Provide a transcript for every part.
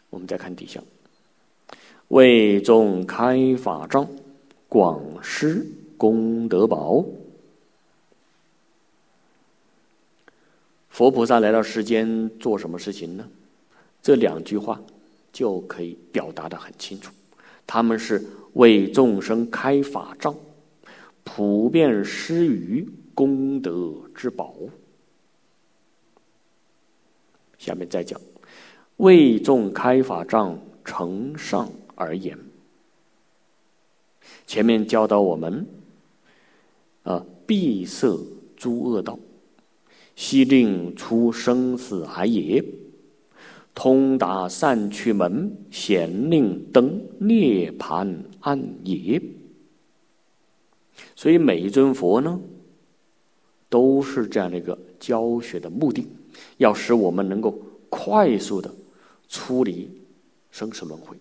我们再看底下，为众开法障，广施功德宝。佛菩萨来到世间做什么事情呢？这2句话就可以表达得很清楚，他们是为众生开法障，普遍施予功德之宝。下面再讲，为众开法障，承上而言。前面教导我们闭塞诸恶道，悉令出生死海也，通达善趣门，显令登涅槃岸也。所以每一尊佛呢，都是这样的一个教学的目的，要使我们能够快速的出离生死轮回，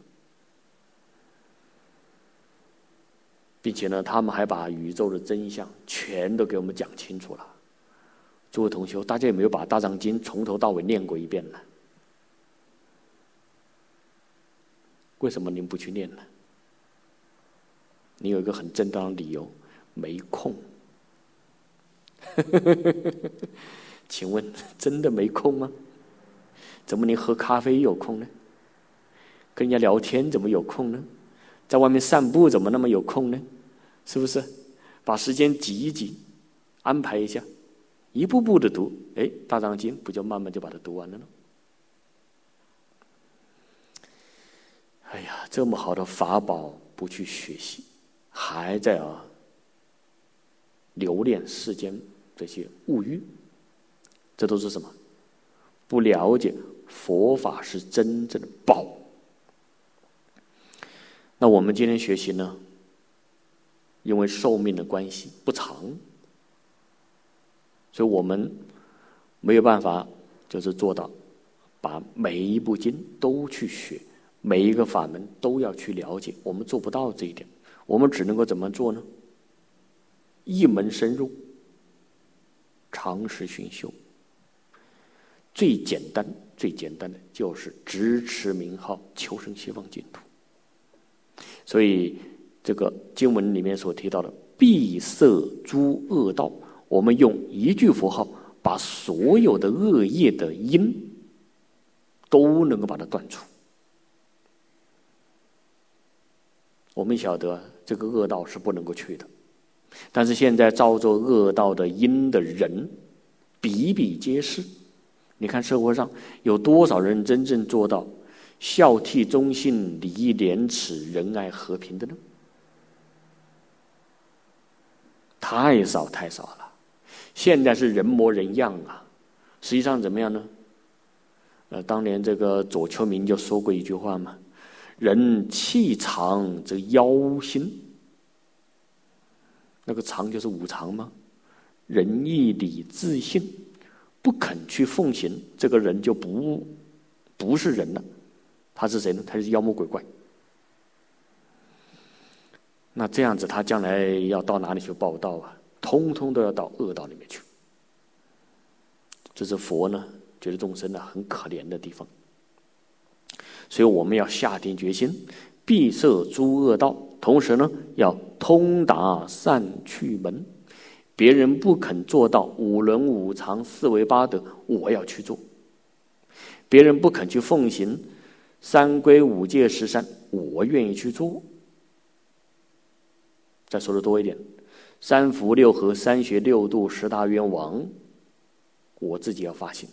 并且呢，他们还把宇宙的真相全都给我们讲清楚了。诸位同学，大家有没有把《大藏经》从头到尾念过一遍呢？为什么您不去念呢？你有一个很正当的理由，没空。请问真的没空吗？怎么您喝咖啡有空呢？跟人家聊天怎么有空呢？在外面散步怎么那么有空呢？是不是？把时间挤一挤，安排一下，一步步的读，大藏经不就慢慢就把它读完了呢？哎呀，这么好的法宝不去学习，还在留恋世间这些物欲，这都是什么？不了解佛法是真正的宝。那我们今天学习呢，因为寿命的关系不长，所以我们没有办法就是做到把每一部经都去学，每一个法门都要去了解，我们做不到这一点。我们只能够怎么做呢？一门深入，常识熏修。最简单的就是直持名号，求生西方净土。所以这个经文里面所提到的闭塞诸恶道，我们用一句佛号把所有的恶业的因都能够把它断除。我们晓得这个恶道是不能够去的，但是现在造作恶道的因的人比比皆是。你看社会上有多少人真正做到孝悌忠信、礼义廉耻、仁爱和平的呢？太少了。现在是人模人样啊。实际上怎么样呢？当年这个左丘明就说过一句话嘛，人气长则妖心。那个常就是五常吗？仁义礼智信，不肯去奉行，这个人就不是人了。他是谁呢？他是妖魔鬼怪。那这样子他将来要到哪里去报道啊？通通都要到恶道里面去。这是佛呢觉得众生呢很可怜的地方。所以我们要下定决心闭塞诸恶道，同时呢要通达善趣门。别人不肯做到五伦五常四维八德，我要去做。别人不肯去奉行三规五戒十善，我愿意去做。再说的多一点，三福六和三学六度十大愿望，我自己要发心。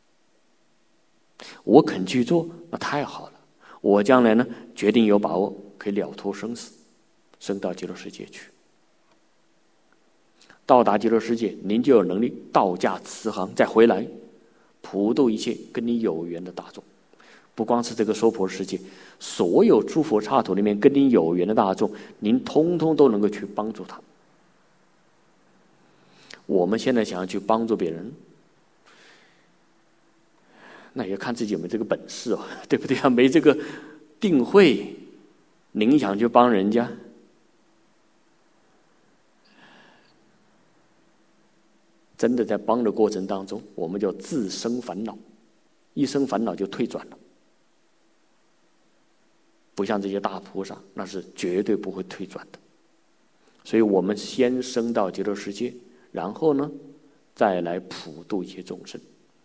我肯去做，那太好了。我将来呢，决定有把握可以了脱生死，升到极乐世界去。到达极乐世界，您就有能力道驾慈航，再回来普度一切跟你有缘的大众。不光是这个娑婆世界，所有诸佛刹土里面跟你有缘的大众，您通通都能够去帮助他。我们现在想要去帮助别人，那也看自己有没有这个本事哦，对不对啊？没这个定慧，您想去帮人家，真的在帮的过程当中，我们就自生烦恼，一生烦恼就退转了。 不像这些大菩萨，那是绝对不会退转的。所以我们先升到极乐世界，然后呢，再来普度一切众生。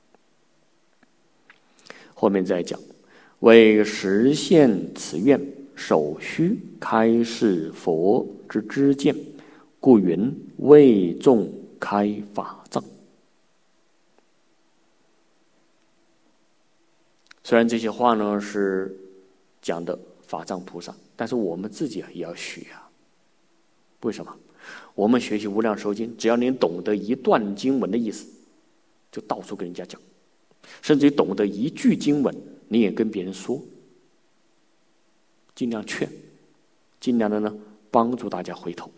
后面再讲，为实现此愿，首须开示佛之知见，故云为众开法藏。虽然这些话呢是讲的法藏菩萨，但是我们自己也要学啊。为什么？我们学习无量寿经，只要您懂得一段经文的意思，就到处跟人家讲，甚至于懂得一句经文，你也跟别人说，尽量劝，尽量的呢帮助大家回头，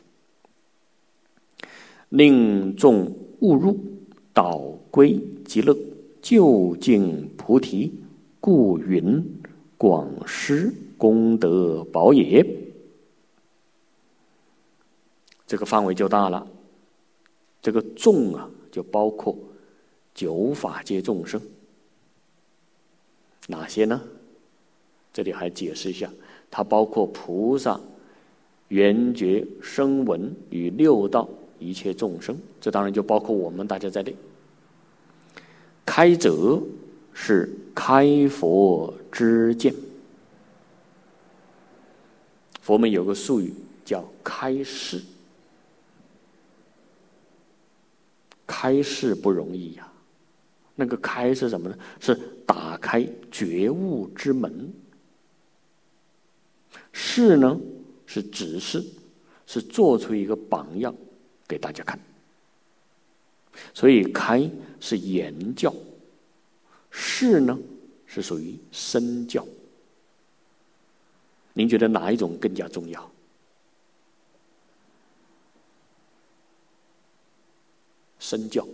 令众误入，导归极乐，究竟菩提，故云广施功德宝也。这个范围就大了，这个众啊，就包括九法界众生。哪些呢？这里还解释一下，它包括菩萨、缘觉、声闻与六道一切众生，这当然就包括我们大家在内。开者是开佛之见，佛门有个术语叫开示。开示不容易呀，那个开是什么呢？是打开觉悟之门。示呢是指示，是做出一个榜样给大家看。所以开是言教，示呢是属于身教。您觉得哪一种更加重要？身教。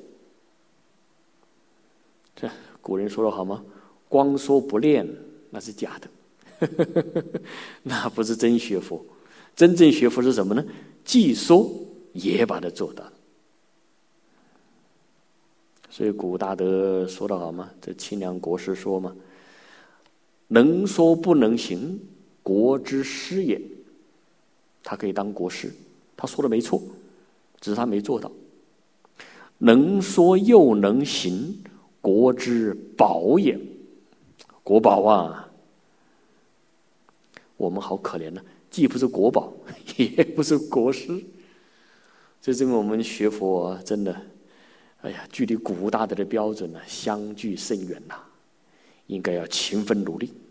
这古人说的好吗？光说不练那是假的，那不是真学佛。真正学佛是什么呢？既说也把它做到。所以古大德说的好吗？这清凉国师说嘛，能说不能行，国之师也。他可以当国师，他说的没错，只是他没做到。能说又能行，国之宝也。国宝啊，我们好可怜呢，既不是国宝，也不是国师。这跟我们学佛真的，哎呀，距离古大德的标准呢，相距甚远呐，应该要勤奋努力。